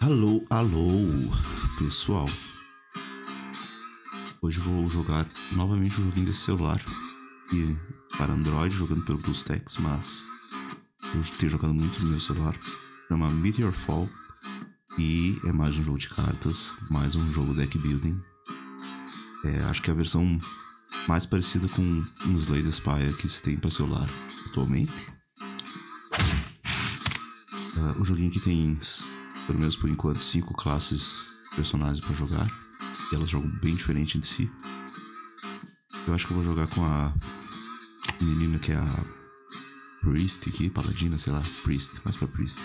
Alô, alô, pessoal. Hoje vou jogar novamente um joguinho desse celular e para Android, jogando pelo BlueStacks, mas eu tenho jogado muito no meu celular. Chama Meteor Fall e é mais um jogo de cartas, mais um jogo deck building. Acho que é a versão mais parecida com um Slay the Spire que se tem para celular atualmente. O joguinho aqui tem, pelo menos por enquanto, 5 classes personagens para jogar. E elas jogam bem diferente entre si. Eu acho que eu vou jogar com a menina que é a Priest aqui, Paladina, sei lá, Priest, mais pra Priest.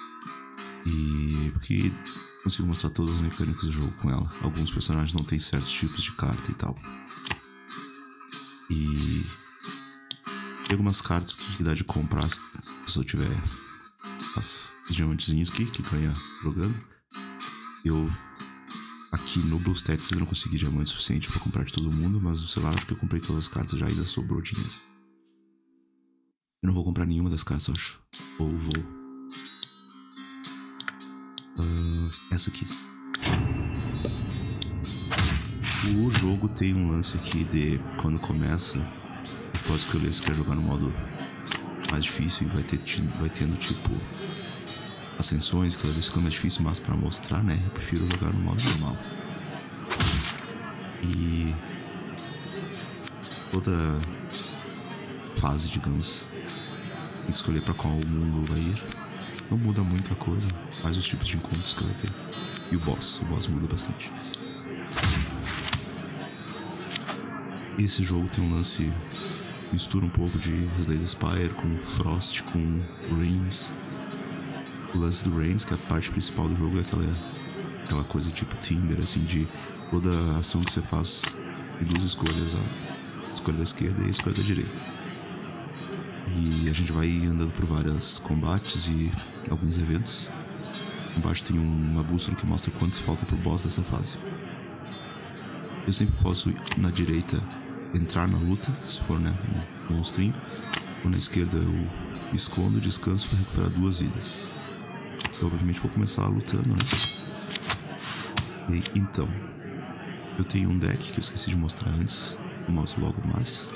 E porque consigo mostrar todas as mecânicas do jogo com ela. Alguns personagens não têm certos tipos de carta e tal. E tem algumas cartas que dá de comprar se eu tiver os diamantezinhos aqui que ganha jogando. Aqui no BlueStacks eu não consegui diamante suficiente pra comprar de todo mundo, mas no celular acho que eu comprei todas as cartas já e ainda sobrou dinheiro. Eu não vou comprar nenhuma das cartas, eu acho. Ou vou. Essa aqui. O jogo tem um lance aqui de quando começa, você pode escolher se quer jogar no modo mais difícil e vai tendo tipo ascensões, cada vez fica mais difícil, mas pra mostrar, né, eu prefiro jogar no modo normal. E toda fase, digamos, tem que escolher pra qual mundo vai ir. Não muda muita coisa, mais os tipos de encontros que vai ter. E o boss muda bastante. Esse jogo tem um lance, mistura um pouco de Slay the Spire com Frost, com Reigns. O lance do Reigns, que é a parte principal do jogo, é aquela coisa tipo Tinder, assim, de toda ação que você faz em duas escolhas, a escolha da esquerda e a escolha da direita. E a gente vai andando por vários combates e alguns eventos. Embaixo tem uma bússola que mostra quantos falta pro boss dessa fase. Eu sempre posso, na direita, entrar na luta, se for, né, um monstrinho. Ou na esquerda eu escondo, descanso para recuperar 2 vidas. Eu obviamente vou começar lutando, né? E então, eu tenho um deck que eu esqueci de mostrar antes, eu mostro logo mais.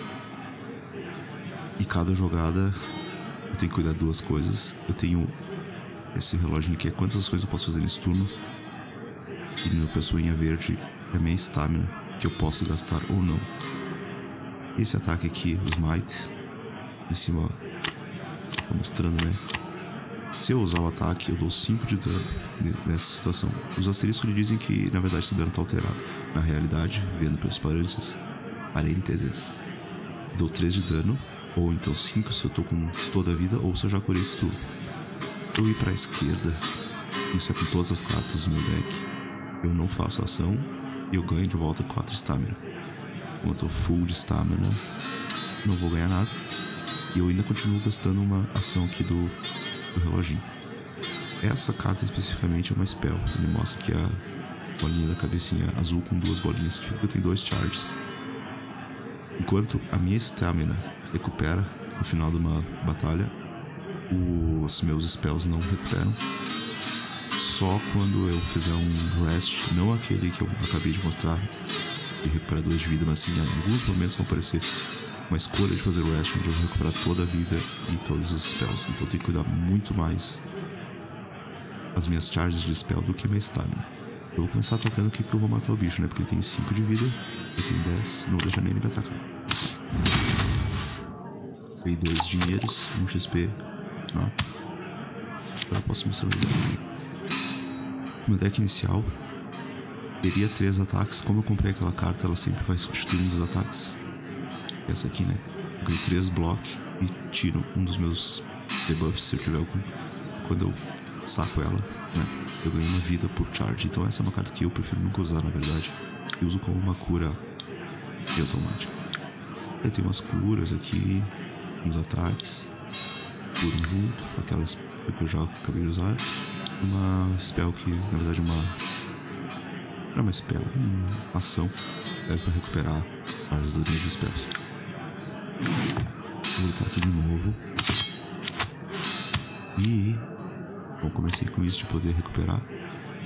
E cada jogada eu tenho que cuidar de 2 coisas. Eu tenho esse reloginho aqui, é quantas ações eu posso fazer nesse turno. E no meu pessoinha verde é a minha stamina, que eu posso gastar ou não. Esse ataque aqui, o Smite, em cima, tô mostrando, né? Se eu usar o ataque, eu dou 5 de dano nessa situação. Os asteriscos lhe dizem que, na verdade, esse dano tá alterado. Na realidade, vendo pelos parênteses, dou 3 de dano, ou então 5 se eu tô com toda a vida, ou se eu já curei esse turno. Eu ir pra esquerda, isso é com todas as cartas do meu deck. Eu não faço ação e eu ganho de volta 4 stamina. Como eu tô full de stamina, não vou ganhar nada. E eu ainda continuo gastando uma ação aqui do reloginho. Essa carta especificamente é uma spell. Ele mostra que a bolinha da cabecinha azul com 2 bolinhas que fica, tem 2 charges. Enquanto a minha stamina recupera no final de uma batalha, os meus spells não recuperam. Só quando eu fizer um rest, não aquele que eu acabei de mostrar de recuperar 2 de vida, mas sim, em alguns momentos vão aparecer uma escolha de fazer o rest onde eu vou recuperar toda a vida e todos os spells. Então eu tenho que cuidar muito mais as minhas charges de spell do que minha stamina. Eu vou começar atacando aqui porque eu vou matar o bicho, né? Porque ele tem 5 de vida, eu tenho 10, não vou deixar nem ele me atacar. Dei 2 dinheiros, 1 XP. Não. Agora eu posso mostrar o meu deck. Meu deck inicial teria 3 ataques. Como eu comprei aquela carta, ela sempre vai substituindo os ataques. Essa aqui, né? Eu ganho 3 blocos e tiro um dos meus debuffs, se eu tiver algum. Quando eu saco ela, né, eu ganho uma vida por charge. Então essa é uma carta que eu prefiro nunca usar, na verdade. Eu uso como uma cura automática. Eu tenho umas curas aqui, uns ataques, curam junto, aquelas que eu já acabei de usar. Uma spell que, na verdade, não é uma spell, uma ação. É pra recuperar várias das minhas spells. Vou lutar aqui de novo. E bom, comecei com isso de poder recuperar.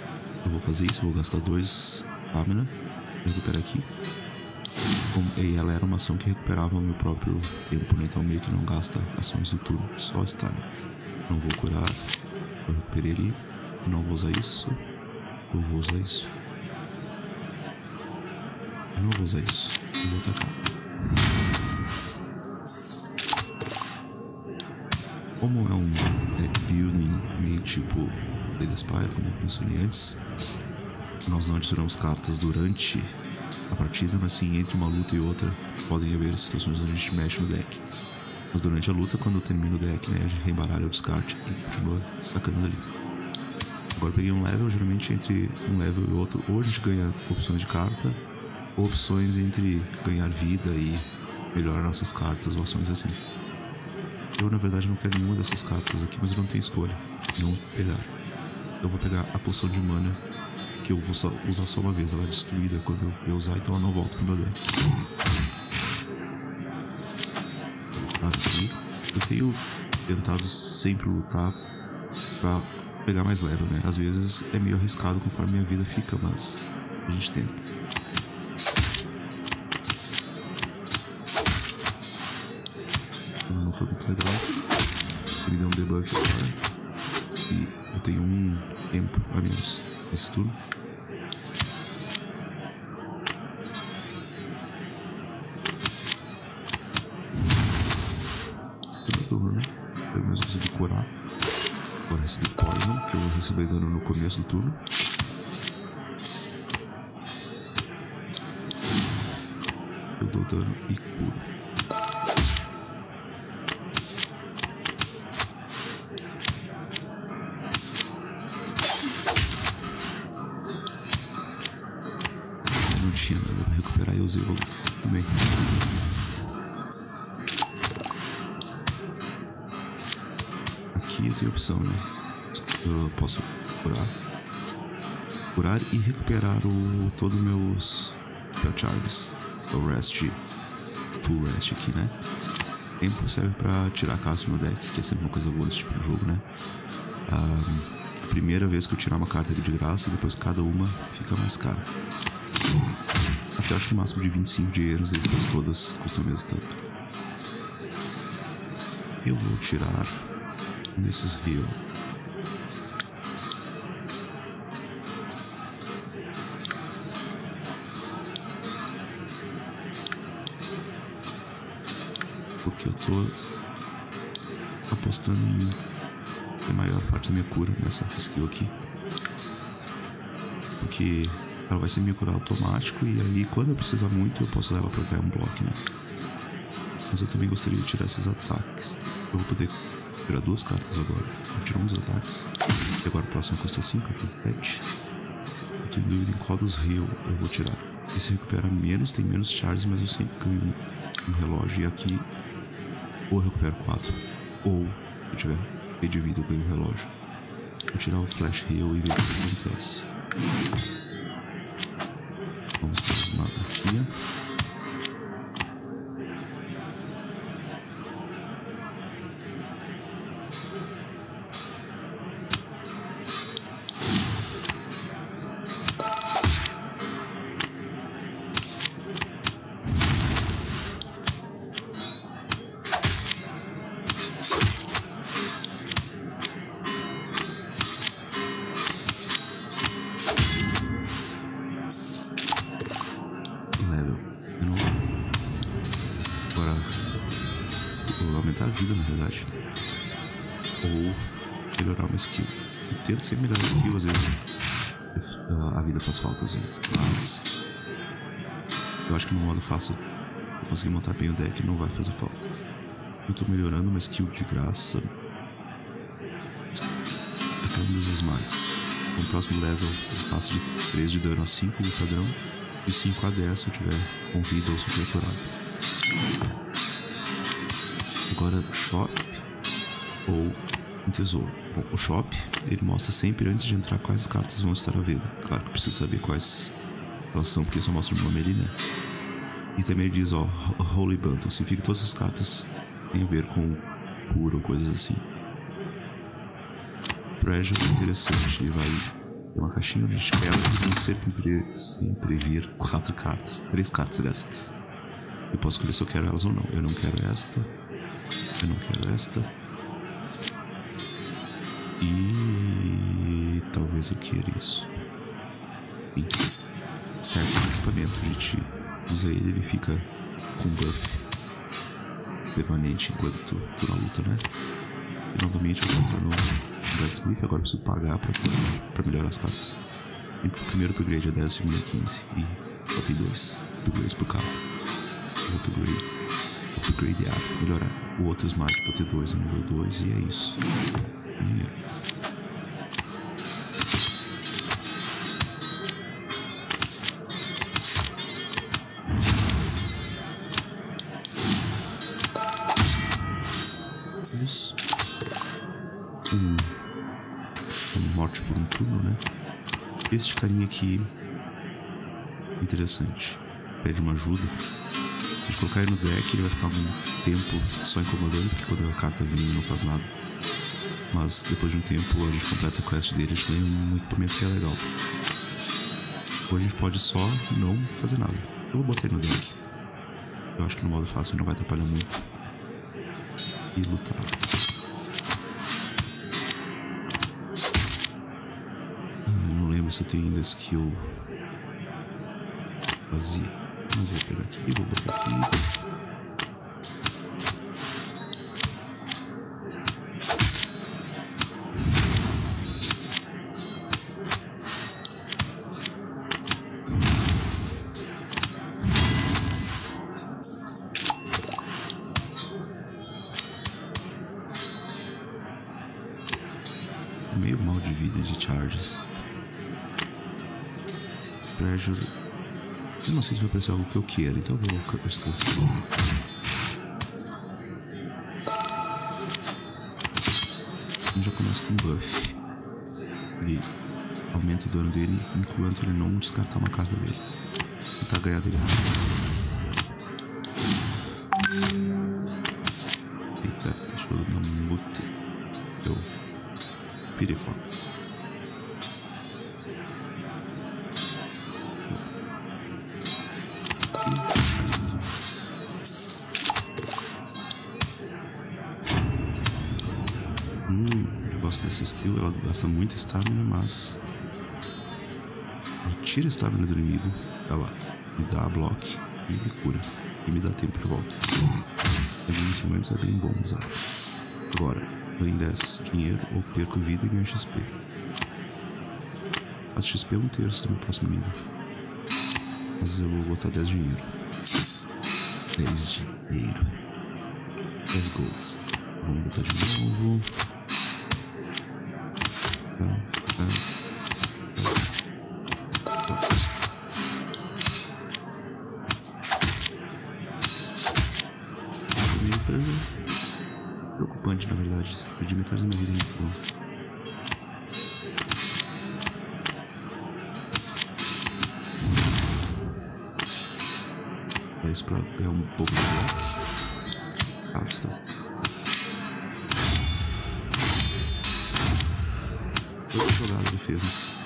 Eu vou fazer isso, vou gastar 2 Stamina. Recuperar aqui. E ela era uma ação que recuperava o meu próprio tempo, né? Então meio que não gasta ações do turno, só Stamina. Não vou curar. Eu recuperei ali. Não vou usar isso. Eu vou usar isso. Eu não vou usar isso. Eu vou atacar. Como é um deck building meio tipo Slay the Spire, como eu mencionei antes, nós não adicionamos cartas durante a partida, mas sim entre uma luta e outra podem haver situações onde a gente mexe no deck. Mas durante a luta, quando termina o deck, né, a gente reembaralha o descarte e continua destacando ali. Agora eu peguei um level, geralmente entre um level e outro, ou a gente ganha opções de carta, ou opções entre ganhar vida e melhorar nossas cartas, ou ações assim. Eu, na verdade, não quero nenhuma dessas cartas aqui, mas eu não tenho escolha. Não pegar. Eu vou pegar a poção de mana, que eu vou usar só uma vez. Ela é destruída quando eu usar, então ela não volta pro meu deck. Aqui. Eu tenho tentado sempre lutar pra pegar mais level, né? Às vezes é meio arriscado conforme minha vida fica, mas a gente tenta. Não foi muito legal. Ele deu um debuff agora. E eu tenho um tempo a menos nesse turno. Turno, pelo menos consegui curar. Agora recebi Poison, que eu vou receber dano no começo do turno. Eu dou dano e curo. Não tinha nada pra recuperar e eu usei logo também. Aqui eu tenho opção, né? Eu posso curar e recuperar todos os meus charges. O rest, full rest aqui, né? Tempo serve pra tirar cartas do meu deck, que é sempre uma coisa boa nesse tipo de jogo, né? A primeira vez que eu tirar uma carta aqui de graça, depois cada uma fica mais cara. Até acho que o máximo de 25 dinheiros e depois todas custam o mesmo tanto. Eu vou tirar nesses rios. Porque eu tô apostando em a maior parte da minha cura nessa skill aqui. Porque ela vai ser minha cura automático e aí quando eu precisar muito eu posso usar ela pra ganhar um bloco, né? Mas eu também gostaria de tirar esses ataques. Eu vou poder tirar 2 cartas agora. Vou tirar um dos ataques. E agora o próximo custa 5, aqui 7. Eu tô em dúvida em qual dos rios eu vou tirar. Esse recupera menos, tem menos charges, mas eu sempre ganho um relógio. E aqui ou eu recupero 4, ou se eu tiver P de vida eu ganho um relógio. Vou tirar o Flash Heal e ver o que acontece. Vamos para uma partida. Aumentar a vida, na verdade. Ou melhorar uma skill. Eu tento sempre melhorar a skill, às vezes a vida faz falta, às vezes. Mas eu acho que no modo fácil eu conseguir montar bem o deck não vai fazer falta. Eu tô melhorando uma skill de graça. Aquela dos smites. No próximo level eu passo de 3 de dano a 5 de padrão. E 5 a 10 se eu tiver com vida ou se eu tiver curado. Agora, Shop ou um tesouro. Bom, o Shop, ele mostra sempre antes de entrar quais cartas vão estar à venda. Claro que precisa saber quais elas são, porque só mostra o nome ali, né? E também ele diz, ó, Holy Bundle. Significa que todas as cartas têm a ver com cura ou coisas assim. Pressure é interessante, ele vai Tem uma caixinha onde a gente quer elas e sempre vir 4 cartas. 3 cartas, aliás. Eu posso escolher se eu quero elas ou não. Eu não quero esta. Eu não quero esta. E talvez eu queira isso. Sim. Start do equipamento. A gente usa ele, ele fica com buff permanente enquanto tô na luta, né? E novamente eu vou entrar no Blacksmith. Agora eu preciso pagar pra melhorar as cartas. E o primeiro upgrade é 10, o segundo é 15. E só tem 2 upgrades por carta. Eu vou upgradear, melhorar. O outro Smart pra ter 2 no nível 2 e é isso. Morte por um turno, né? Este carinha aqui, interessante, pede uma ajuda. A gente colocar ele no deck, ele vai ficar algum tempo só incomodando, porque quando a carta vem ele não faz nada. Mas depois de um tempo a gente completa a quest dele, a gente ganha um equipamento que é legal. Ou a gente pode só não fazer nada. Eu vou botar ele no deck. Eu acho que no modo fácil ele não vai atrapalhar muito. E lutar. Não lembro se eu tenho ainda skill vazia. Não vou pegar aqui, vou botar aqui. Meio mal de vida de charges. Pressure. Eu não sei se vai aparecer algo que eu queira, então eu vou descansar. A gente já começa com buff. Ele aumenta o dano dele enquanto ele não descartar uma carta dele. Tentar ganhar dele. Eita, deixa eu dar um mute. Eu pirei foda. Eu gosto dessa skill, ela gasta muita stamina, mas ela tira a stamina do inimigo, ela me dá block e me cura, e me dá tempo de volta. Em alguns momentos é bem bom usar. Agora, ganho 10 dinheiro ou perco vida e ganho XP. A XP é 1/3 do meu próximo nível. Mas eu vou botar 10 dinheiro. 10 dinheiro. 10 golds. Vamos botar de novo. Preocupante, na verdade. Perdi metade da minha vida no fogo. É isso pra ganhar um pouco de bloco. Ah, você tá... Toda jogada de defesa.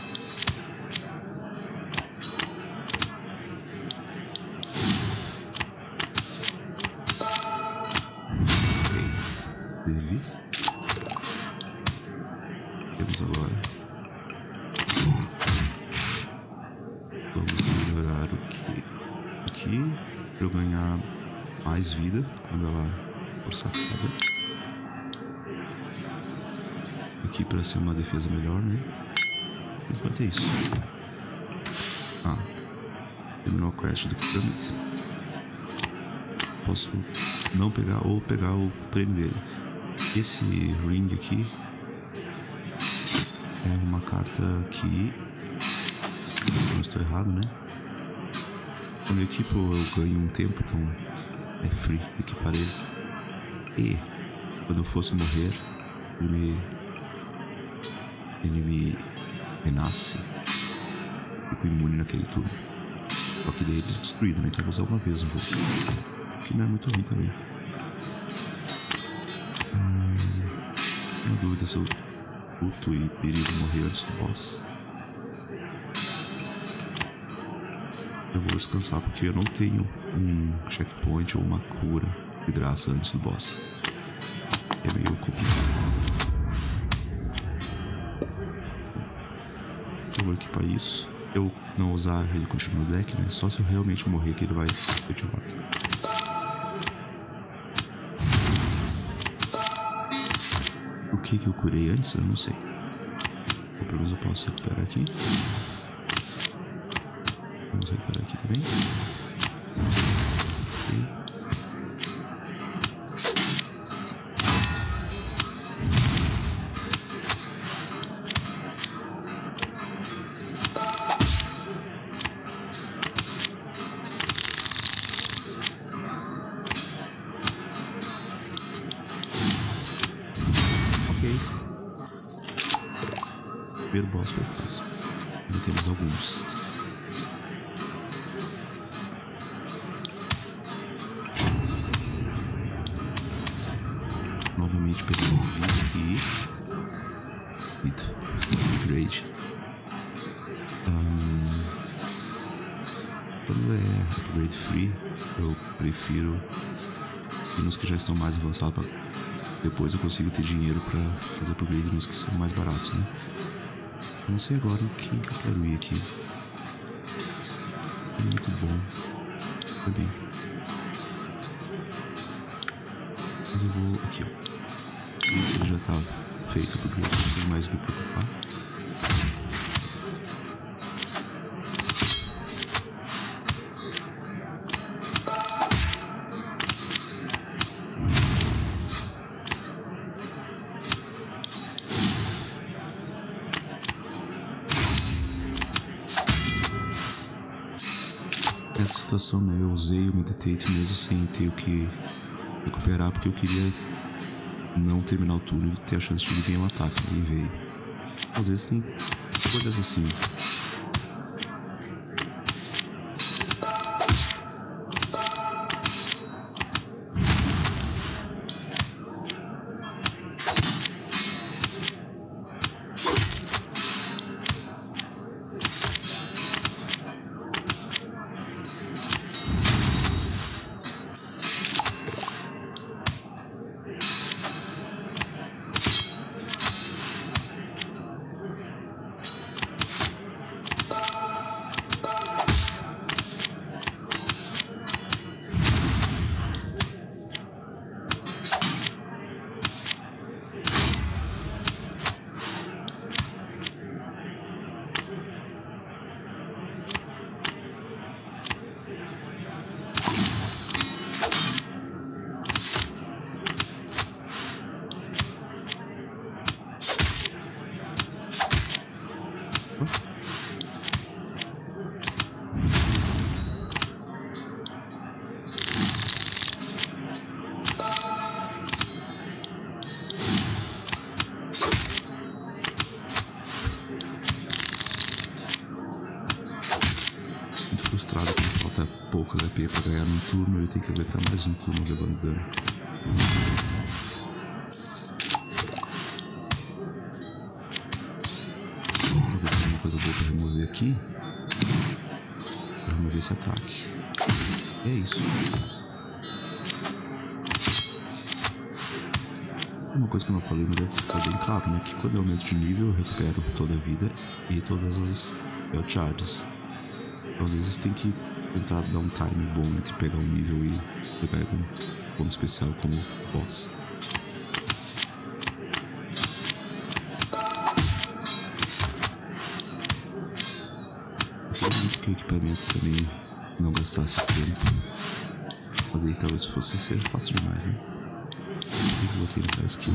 Temos agora. Vamos melhorar o que? Aqui, para eu ganhar mais vida quando ela for sacada. Aqui para ser uma defesa melhor, né? Enquanto é isso. Ah, terminou a quest do equipamento. Posso não pegar ou pegar o prêmio dele. Esse ring aqui é uma carta que, se não estou errado, né? Quando eu equipo eu ganho um tempo, então é free equipar ele. E quando eu fosse morrer, ele me renasce. Fico imune naquele turno. Só que daí ele é destruído, né? Então eu vou usar uma vez no jogo. Que não é muito ruim também. Tenho dúvida se eu luto e perigo morrer antes do boss. eu vou descansar porque eu não tenho um checkpoint ou uma cura de graça antes do boss. É meio complicado. Eu vou equipar isso. Eu não usar ele continuar no deck, né? Só se eu realmente morrer que ele vai ser ativado. O que eu curei antes? Eu não sei. Ou pelo menos eu posso recuperar aqui. Vamos recuperar aqui também. Ok. O primeiro boss foi fácil. Ainda temos alguns. Novamente pegando aqui. Upgrade. Quando é upgrade free, eu prefiro nos que já estão mais avançados. Depois eu consigo ter dinheiro pra fazer upgrade nos que são mais baratos, né? Eu não sei agora quem que eu quero ir aqui. É muito bom. Foi bem. Mas eu vou aqui, ó. Isso já tá feito o upgrade, não preciso mais me preocupar. Essa situação, né? Eu usei o Meditate mesmo sem ter o que recuperar, porque eu queria não terminar o turno e ter a chance de vir um ataque. E veio. Às vezes tem coisas assim. Frustrado quando falta pouco HP pra ganhar num turno, ele tem que aguentar mais um turno levando dano. Vamos ver se tem uma coisa boa pra remover aqui. Pra remover esse ataque. E é isso. Uma coisa que eu não falei, mas deve ficar bem claro, né? Que quando eu aumento de nível, eu recupero toda a vida e todas as health charges. Então, às vezes tem que tentar dar um time bom entre pegar um nível e pegar um ponto especial como boss. Eu queria muito que o equipamento também não gastasse tempo. Mas aí talvez fosse ser fácil demais, né? Por que eu botei naquela skill?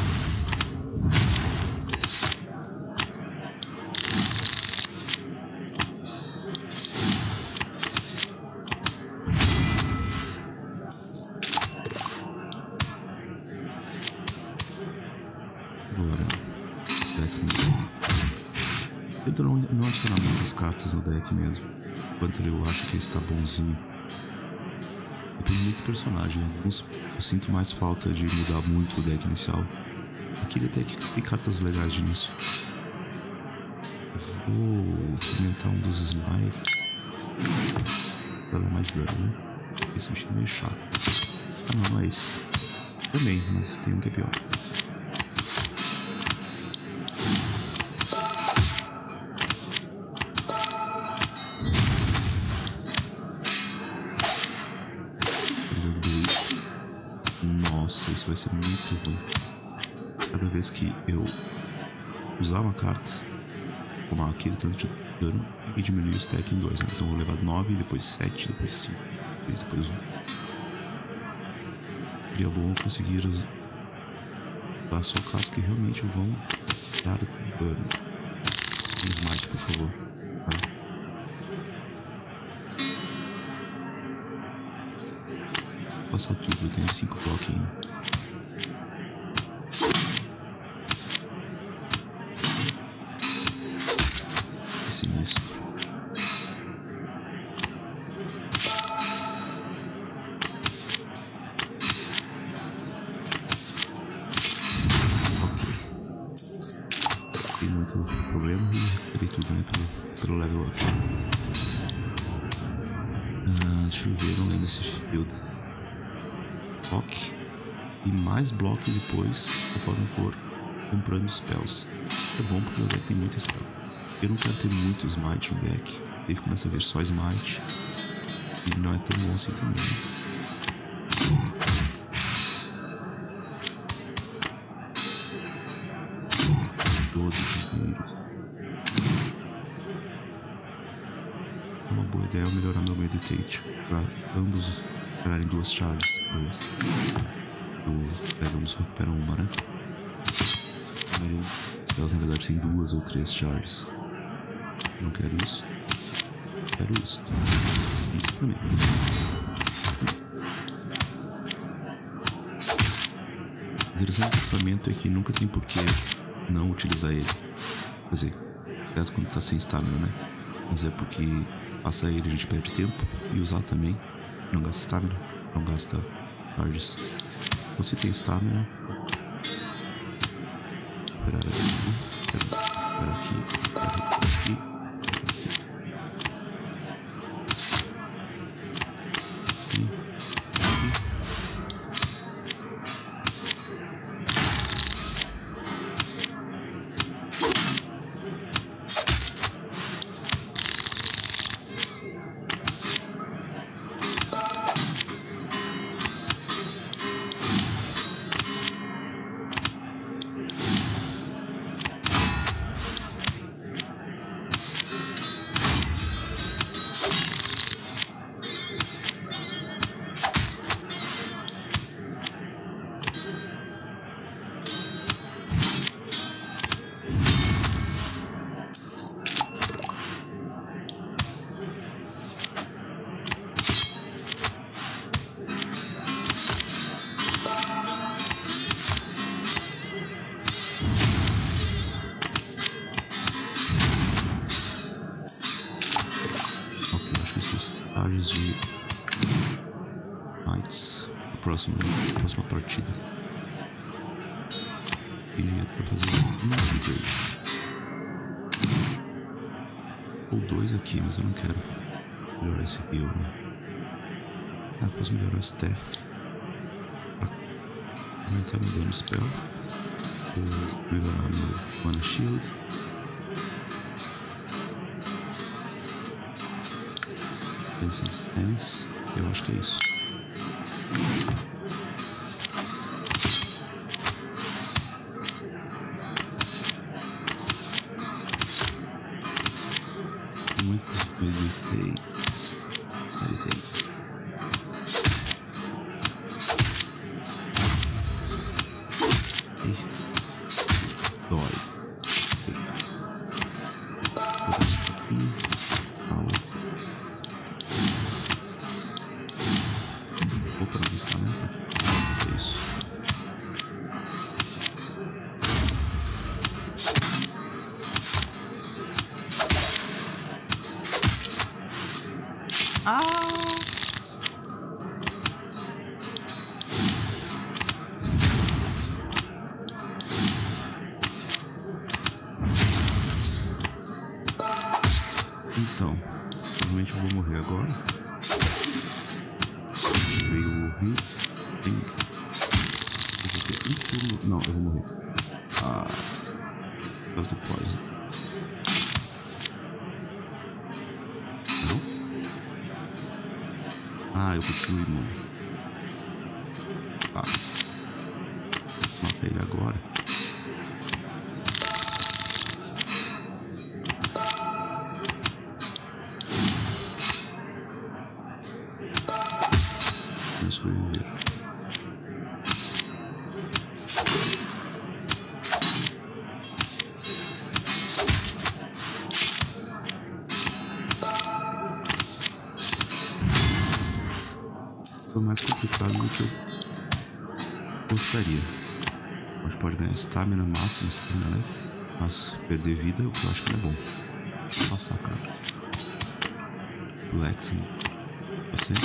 Agora, eu não adicionar muitas cartas no deck mesmo. Enquanto eu acho que está bonzinho. Depende muito do personagem. Alguns eu sinto mais falta de mudar muito o deck inicial. Eu queria até que tem cartas legais nisso. Eu vou experimentar um dos Smites. Pra dar mais dano, né? Esse bicho é meio chato. Ah, não, não é esse. Também, mas tem um que é pior. Nossa, isso vai ser muito ruim. Cada vez que eu usar uma carta, tomar aquele tanto de dano e diminuir o stack em 2, né? Então eu vou levar 9, depois 7, depois 5, depois 1. Seria bom conseguir usar só casos que realmente vão dar dano. Smite, por favor. Vai. Vou passar tudo, eu tenho 5 bloquinhos ainda. Muito problema e recuperei tudo, né, pelo level up. Deixa eu ver, não lembro esse shield. Block e mais block depois, conforme for comprando spells. É bom porque o deck tem muita spell. Eu não quero ter muito smite no deck, aí começa a ver só smite e não é tão bom assim também, né? Uma boa ideia é melhorar meu meditate para ambos recuperarem 2 charges por vez. Ambos recuperam uma, né? Elas na verdade têm 2 ou 3 charges. Não quero isso. Quero isso. Isso também. O interessante do equipamento é que nunca tem porquê não utilizar ele. Quer dizer, certo quando tá sem stamina, né? Mas é porque passar ele a gente perde tempo e usar também não gasta stamina, não gasta charges. Você tem stamina, esperar aqui, esperar aqui. De Knights próxima partida e pra fazer um upgrade ou 2 aqui, mas eu não quero melhorar esse aqui, posso melhorar o staff pra aumentar meu dano spell ou melhorar meu mana shield. Resistance, eu acho que é isso. Muitos meditates. Dói. Vou deixar isso aqui. Vou para vista, né? É isso. Então, Provavelmente eu vou morrer agora. Veio o rio. Não, eu vou morrer. Ah, por causa do poison. Não? Ah, eu continuo imune. Ah. Mata ele agora. Vamos sobreviver. Foi mais complicado do que eu gostaria. A gente pode ganhar estamina máxima, né? Mas perder vida, o que eu acho que não é bom. Vou passar, cara. Lexing. Você?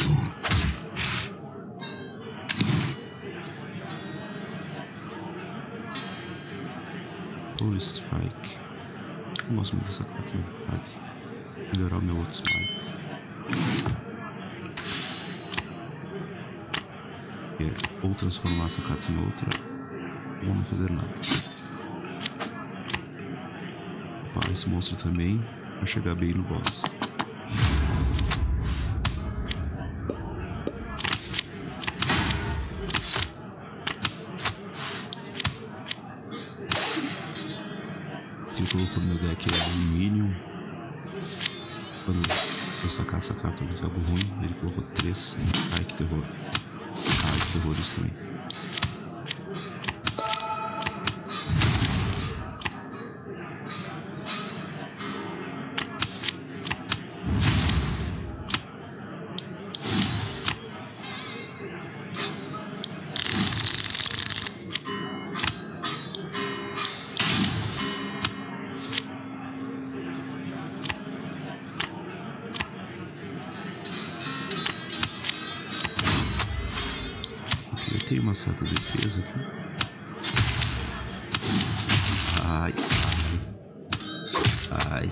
Holy Strike. Não gosto muito dessa carta, na verdade. Melhorar o meu outro smite. Ou transformar essa carta em outra, ou não fazer nada. Opa, esse monstro também vai chegar bem no boss. Quem colocou no meu deck é o Minion. Quando eu sacar essa carta de algo ruim, ele colocou 3. Ai, que terror. Ai, que terror isso também. Tem uma certa defesa aqui. Ai, ai, ai.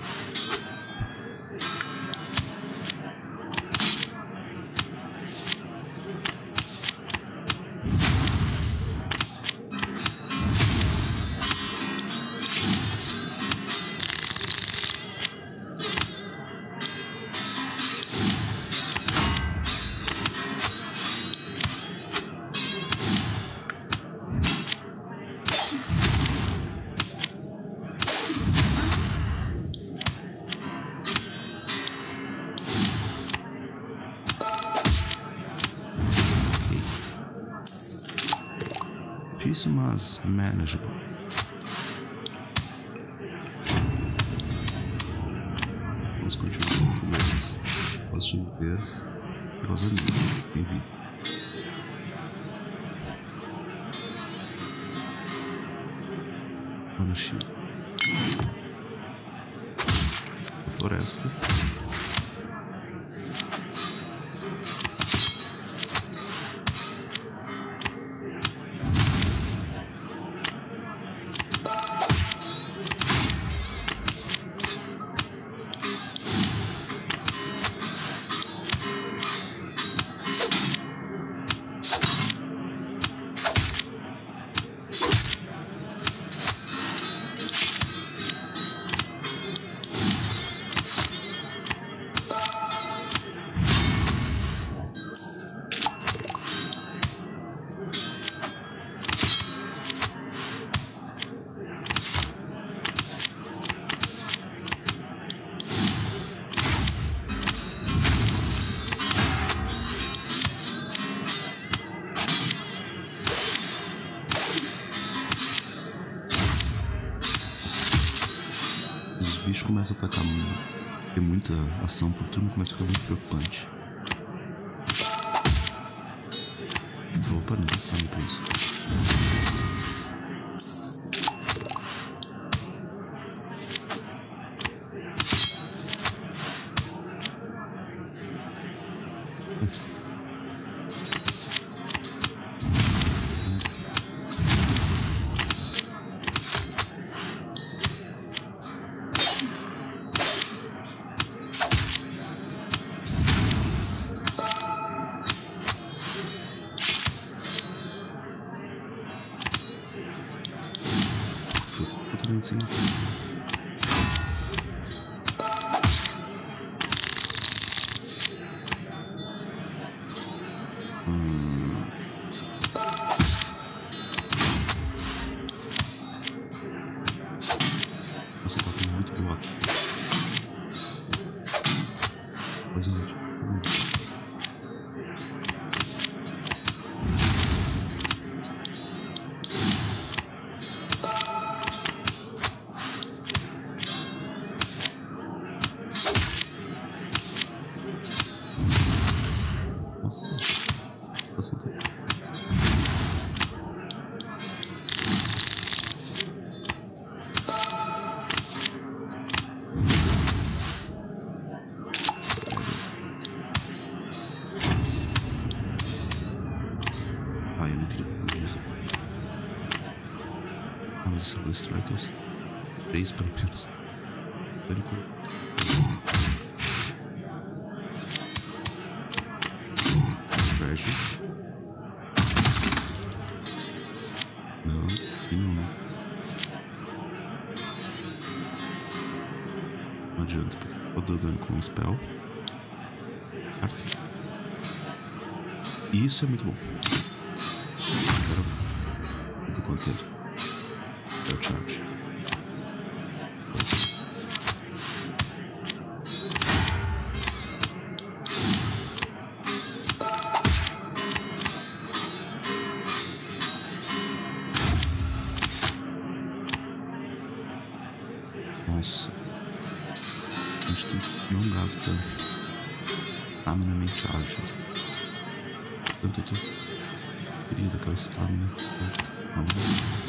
Difícil, mas manageable. Vamos continuar com eles. Posso ver por causa minha. Tem vida. Mana shield. Floresta. Os bichos começam a atacar, tem muita ação por turno, começa a ficar muito preocupante. Opa, não sabe por isso. sem matar. Nossa, tá com muito bloco. Pois não. Ah, eu não queria fazer isso. Ah, mas isso é dois strikers. 3 pelo menos. Pânico. Converge. Não, e não. Não adianta, porque eu dou dano com um spell. Isso é muito bom. Agora eu vou ele. É o charge. Nossa. A gente não gasta minimamente ágil. Tanto eu tô querida daquela estamina. Vamos lá.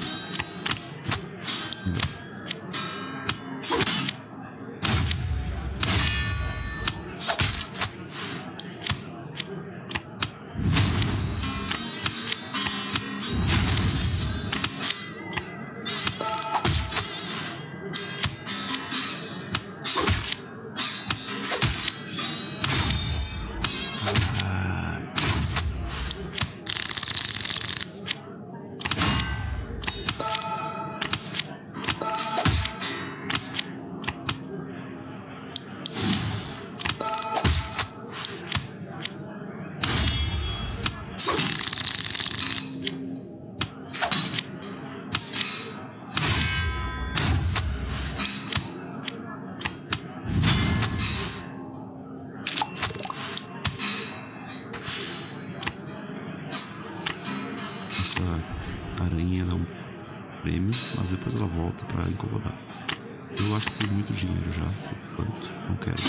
A aranha dá um prêmio, mas depois ela volta pra incomodar. Eu acho que tem muito dinheiro já, portanto, não quero.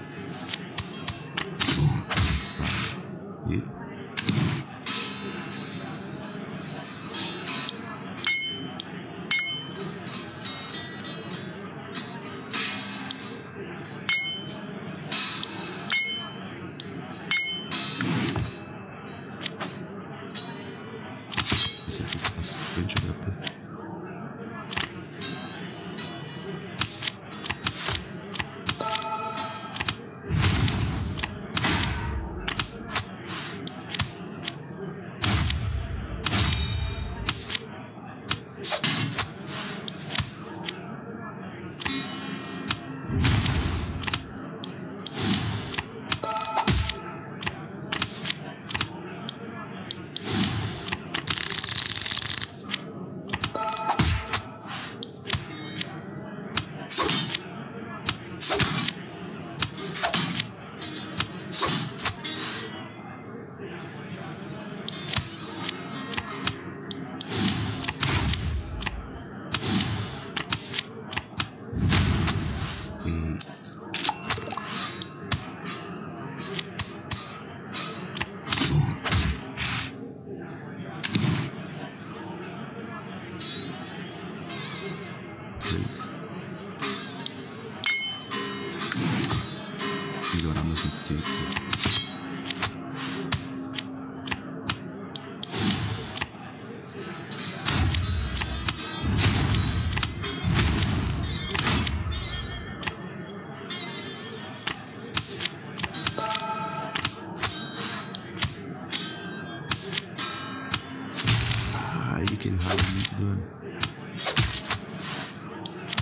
E bastante HP. Melhorar meus inteiros. Ai, aquele raio é muito dano.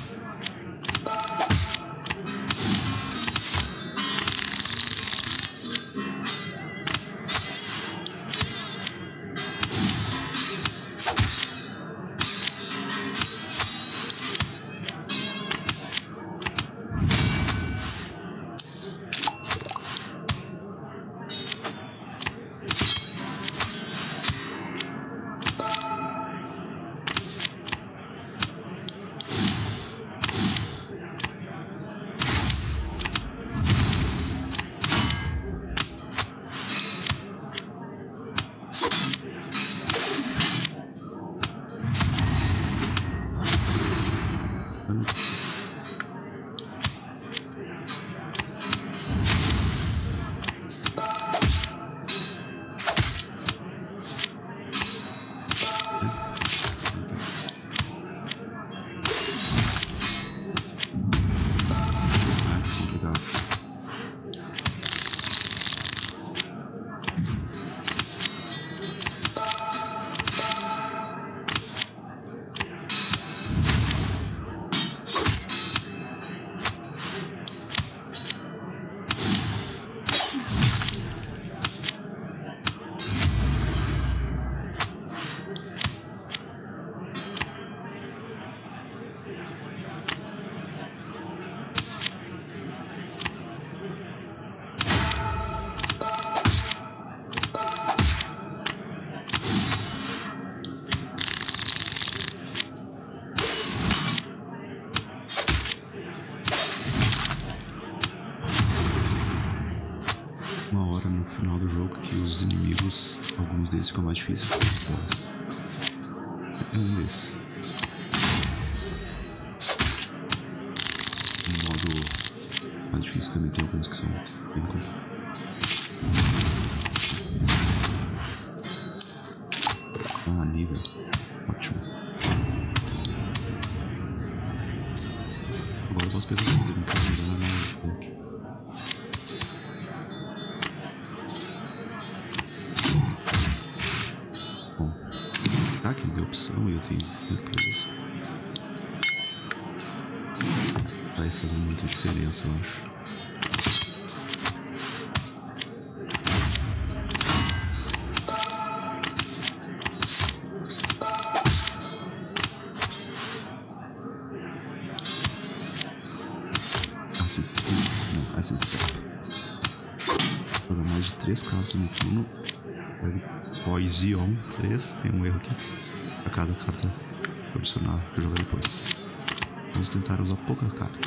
uma hora no final do jogo que os inimigos, alguns deles ficam mais difíceis que os boss. É um desses. No modo mais difícil também tem alguns que são bem complicados. Ah, nível. Ótimo. Agora eu posso pegar o nível, não posso pegar na deck. Bom, tá que ele deu opção e eu tenho depois. Vai fazer muita diferença, eu acho. Assim, joga mais de 3 cartas no turno. Pego o Zion 3, tem um erro aqui. A cada carta adicionar que eu jogar depois. Vamos tentar usar pouca carta.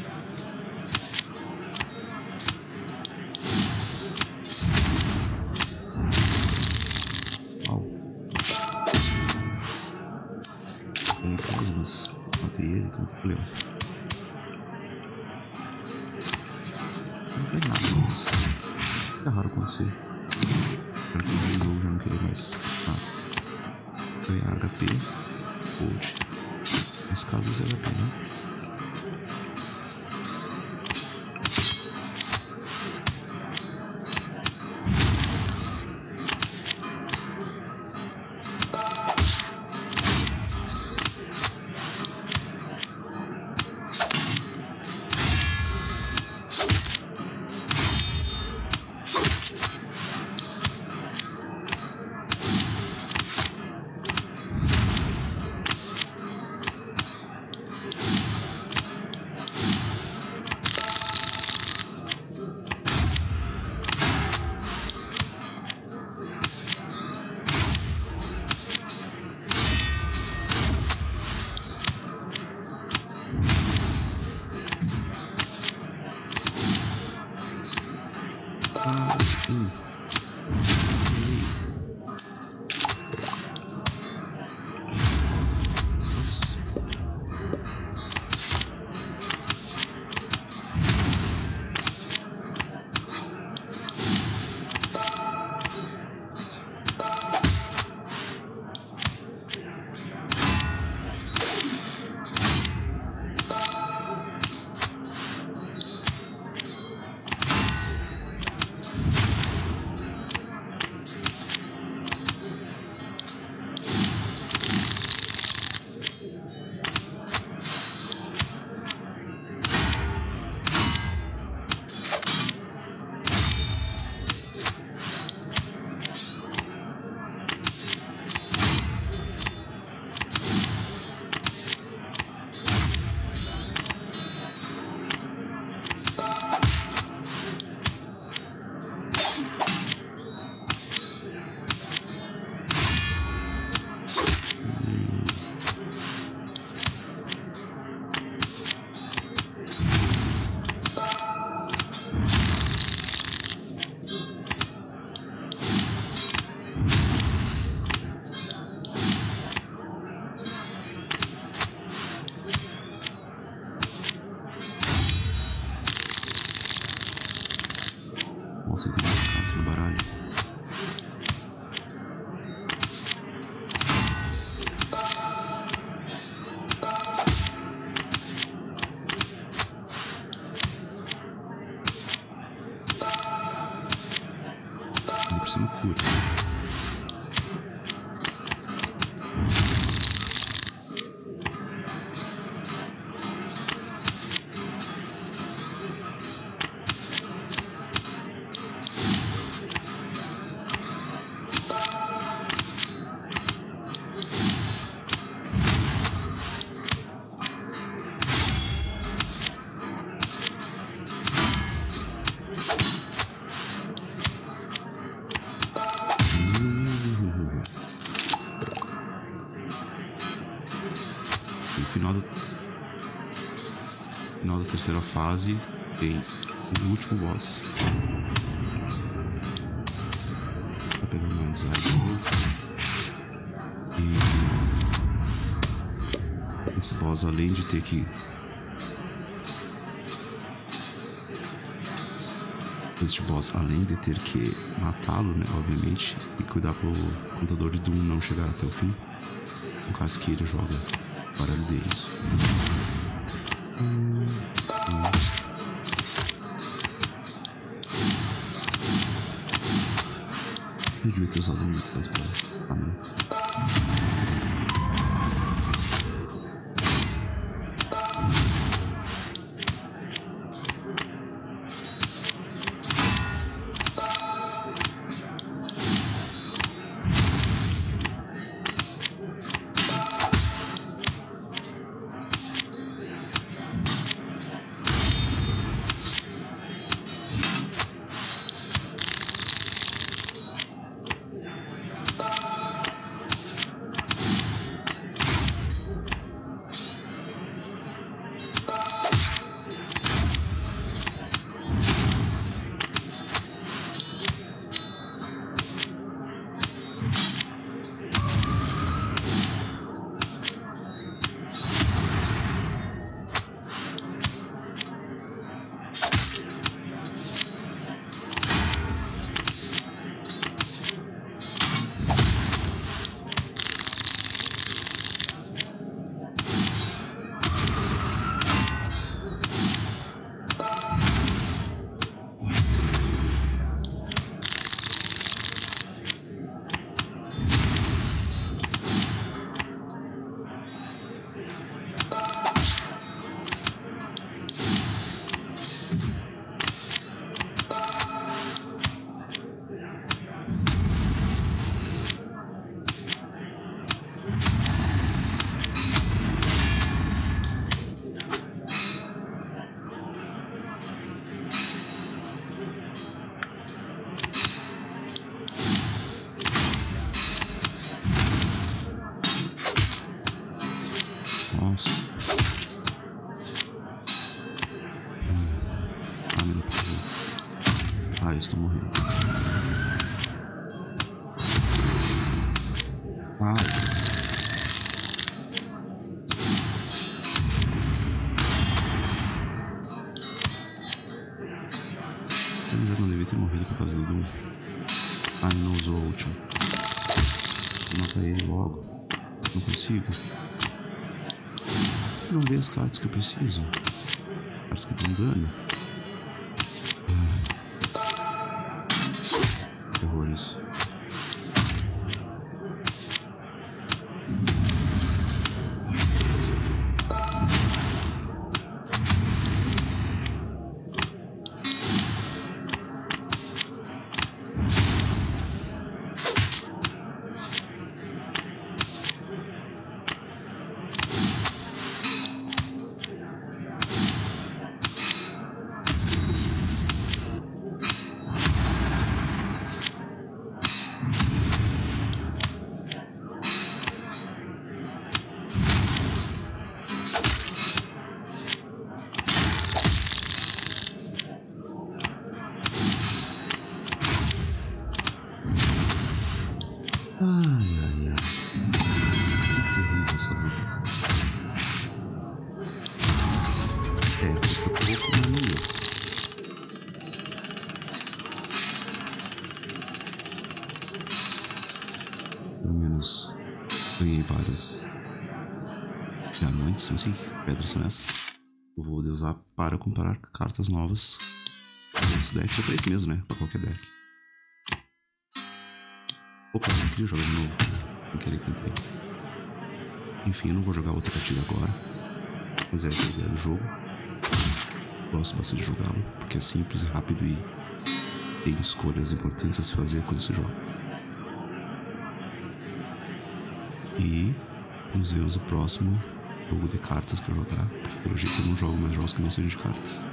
Uau. Tem plasmas. Matei ele, não tem problema. Não tem nada, mas é raro acontecer. Para que o jogo já não querer mais ganhar HP, gold. Mas caso é HP, né? Nossa, tem mais carta no baralho. Ainda por cima cura. No final da terceira fase tem o último boss. pegar o Mind's Eye de novo. E esse boss, além de ter que... Este boss, além de ter que matá-lo, né, obviamente, e cuidar pro contador de Doom não chegar até o fim, no caso que ele joga o baralho deles. Eu devia ter usado muito mais pra... Ah, não. Nossa. Ah, eu estou morrendo. Ah. Eu já não devia ter morrido por causa do Doom. Ah, ele não usou a última. Vou matar ele logo. Não consigo. Não ver as cartas que eu preciso. Cartas que dão dano. Terror isso. Ai, ai, ai. Que terrível essa luta. Foi pouco, mas não deu. Pelo menos ganhei várias diamantes, não sei que pedras são essas. Eu vou usar para comprar cartas novas. Esse deck é pra esse mesmo, né? Pra qualquer deck. Opa, não queria jogar de novo. Não queria que eu entrei. Enfim, eu não vou jogar outra partida agora. Mas é o jogo. Gosto bastante de jogá-lo, porque é simples e rápido e tem escolhas importantes a se fazer quando se joga. E nos vemos no próximo jogo de cartas que eu jogar, porque pelo jeito eu não jogo mais jogos que não sejam de cartas.